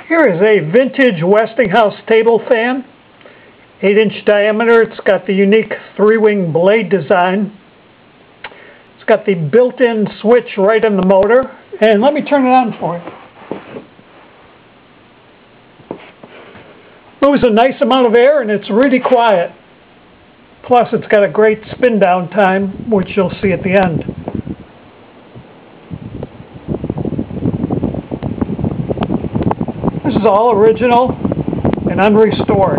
Here is a vintage Westinghouse table fan, 8-inch diameter. It's got the unique 3-wing blade design. It's got the built-in switch right in the motor. And let me turn it on for you. Moves a nice amount of air and it's really quiet. Plus it's got a great spin down time, which you'll see at the end. This is all original and unrestored.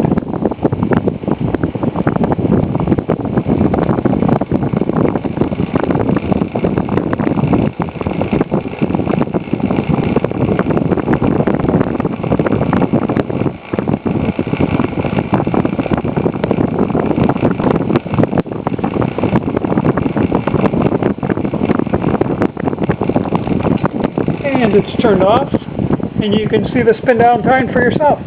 And it's turned off, and you can see the spin down time for yourself.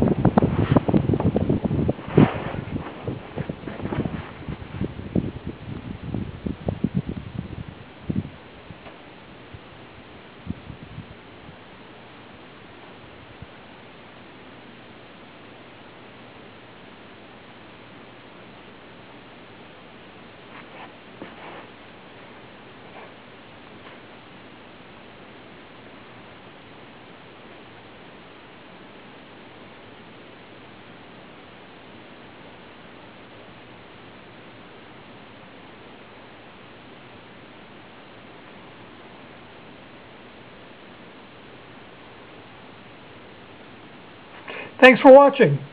Thanks for watching.